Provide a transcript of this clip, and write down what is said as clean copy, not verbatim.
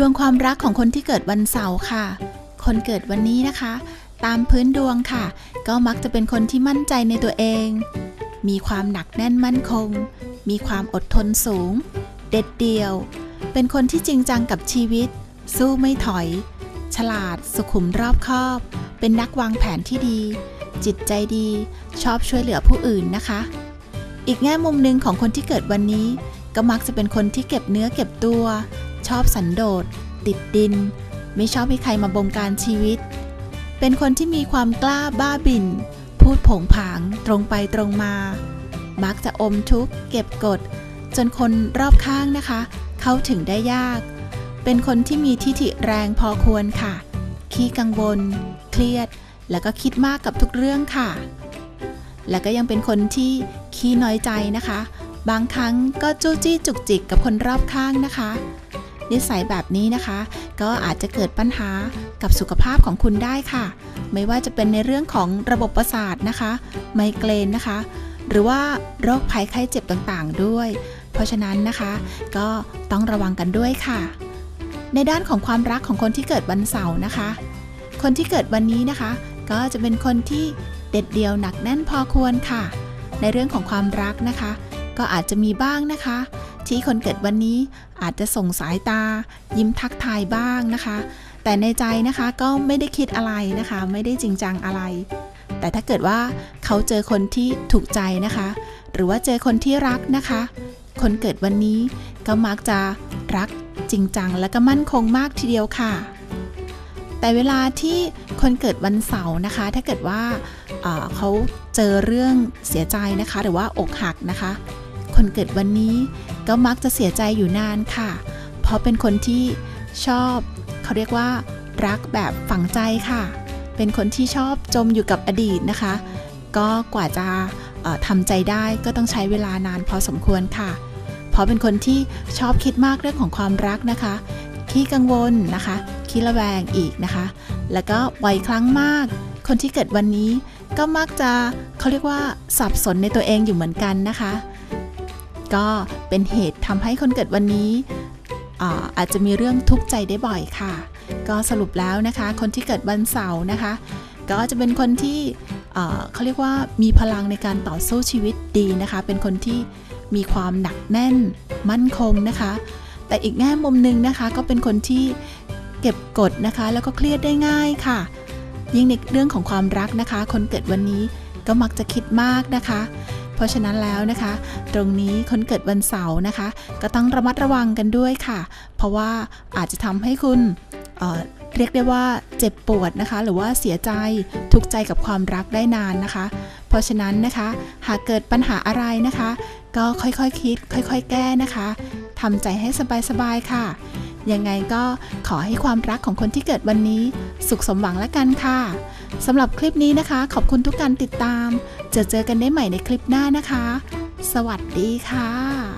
วงความรักของคนที่เกิดวันเสาร์ค่ะคนเกิดวันนี้นะคะตามพื้นดวงค่ะก็มักจะเป็นคนที่มั่นใจในตัวเองมีความหนักแน่นมั่นคงมีความอดทนสูงเด็ดเดี่ยวเป็นคนที่จริงจังกับชีวิตสู้ไม่ถอยฉลาดสุขุมรอบคอบเป็นนักวางแผนที่ดีจิตใจดีชอบช่วยเหลือผู้อื่นนะคะอีกแง่มุมหนึ่งของคนที่เกิดวันนี้ก็มักจะเป็นคนที่เก็บเนื้อเก็บตัวชอบสันโดษติดดินไม่ชอบให้ใครมาบงการชีวิตเป็นคนที่มีความกล้าบ้าบิ่นพูดโผงผางตรงไปตรงมามักจะอมทุกข์เก็บกดจนคนรอบข้างนะคะเข้าถึงได้ยากเป็นคนที่มีทิฐิแรงพอควรค่ะขี้กังวลเครียดแล้วก็คิดมากกับทุกเรื่องค่ะแล้วก็ยังเป็นคนที่ขี้น้อยใจนะคะบางครั้งก็จู้จี้จุกจิกกับคนรอบข้างนะคะนิสัยแบบนี้นะคะก็อาจจะเกิดปัญหากับสุขภาพของคุณได้ค่ะไม่ว่าจะเป็นในเรื่องของระบบประสาทนะคะไมเกรนนะคะหรือว่าโรคภัยไข้เจ็บต่างๆด้วยเพราะฉะนั้นนะคะก็ต้องระวังกันด้วยค่ะในด้านของความรักของคนที่เกิดวันเสาร์นะคะคนที่เกิดวันนี้นะคะก็จะเป็นคนที่เด็ดเดี่ยวหนักแน่นพอควรค่ะในเรื่องของความรักนะคะก็อาจจะมีบ้างนะคะที่คนเกิดวันนี้อาจจะส่งสายตายิ้มทักทายบ้างนะคะแต่ในใจนะคะก็ไม่ได้คิดอะไรนะคะไม่ได้จริงจังอะไรแต่ถ้าเกิดว่าเขาเจอคนที่ถูกใจนะคะหรือว่าเจอคนที่รักนะคะคนเกิดวันนี้ก็มักจะรักจริงจังและก็มั่นคงมากทีเดียวค่ะแต่เวลาที่คนเกิดวันเสาร์นะคะถ้าเกิดว่าเขาเจอเรื่องเสียใจนะคะหรือว่าอกหักนะคะคนเกิดวันนี้ก็มักจะเสียใจอยู่นานค่ะเพราะเป็นคนที่ชอบเขาเรียกว่ารักแบบฝังใจค่ะเป็นคนที่ชอบจมอยู่กับอดีตนะคะก็กว่าจะทำใจได้ก็ต้องใช้เวลานานพอสมควรค่ะเพราะเป็นคนที่ชอบคิดมากเรื่องของความรักนะคะขี้กังวลนะคะขี้ระแวงอีกนะคะแล้วก็บ่อยครั้งมากคนที่เกิดวันนี้ก็มักจะเขาเรียกว่าสับสนในตัวเองอยู่เหมือนกันนะคะก็เป็นเหตุทำให้คนเกิดวันนี้อาจจะมีเรื่องทุกข์ใจได้บ่อยค่ะก็สรุปแล้วนะคะคนที่เกิดวันเสาร์นะคะก็จะเป็นคนที่เขาเรียกว่ามีพลังในการต่อสู้ชีวิตดีนะคะเป็นคนที่มีความหนักแน่นมั่นคงนะคะแต่อีกแง่มุมนึงนะคะก็เป็นคนที่เก็บกดนะคะแล้วก็เครียดได้ง่ายค่ะยิ่งในเรื่องของความรักนะคะคนเกิดวันนี้ก็มักจะคิดมากนะคะเพราะฉะนั้นแล้วนะคะตรงนี้คนเกิดวันเสาร์นะคะก็ต้องระมัดระวังกันด้วยค่ะเพราะว่าอาจจะทำให้คุณเรียกได้ว่าเจ็บปวดนะคะหรือว่าเสียใจทุกข์ใจกับความรักได้นานนะคะเพราะฉะนั้นนะคะหากเกิดปัญหาอะไรนะคะก็ค่อยๆคิดค่อยๆแก้นะคะทำใจให้สบายๆค่ะยังไงก็ขอให้ความรักของคนที่เกิดวันนี้สุขสมหวังละกันค่ะสำหรับคลิปนี้นะคะขอบคุณทุกการติดตามเจอกันได้ใหม่ในคลิปหน้านะคะสวัสดีค่ะ